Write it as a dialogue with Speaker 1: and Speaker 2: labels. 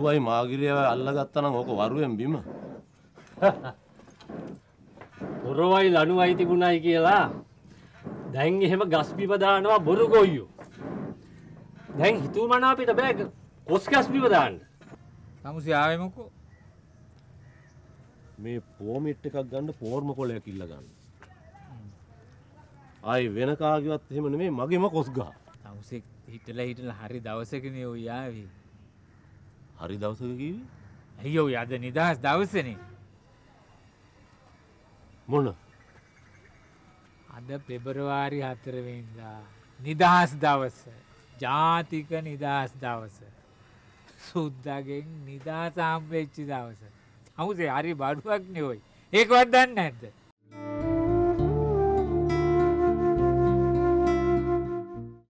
Speaker 1: පොරුවයි මාගිරියවයි අල්ලගත්තා නම් ඕක වරුවෙන් බිම.
Speaker 2: පොරුවයි ලණුවයි තිබුණයි කියලා දැන් එහෙම ගස් බිම දානවා බොරු ගොයියෝ. දැන් හිතුවමන අපිට බෑ කොස් ගස් බිම දාන්න.
Speaker 3: සමුසි ආවේ මොකෝ?
Speaker 1: මේ පෝමිට් එකක් ගන්න පෝර්ම කොලයක් ඉල්ල ගන්න. ආයි වෙන කාගේවත් එහෙම නෙමෙයි මගේම කොස් ගහ.
Speaker 3: සමුසි හිටලා හරි දවසකනේ ඔය ආවේ.
Speaker 1: හරි දවසක කිව්වේ?
Speaker 3: අයියෝ අද නිදහස් දවසනේ.
Speaker 1: මොන?
Speaker 3: අද පෙබරවාරි 4 වෙනිදා නිදහස් දවස. ජාතික නිදහස් දවස. සුද්දාගෙන් නිදහස් හම්බෙච්ච දවස. සමුසි හරි බඩුවක් නේ ඔය. ඒකවත් දන්නේ නැද්ද?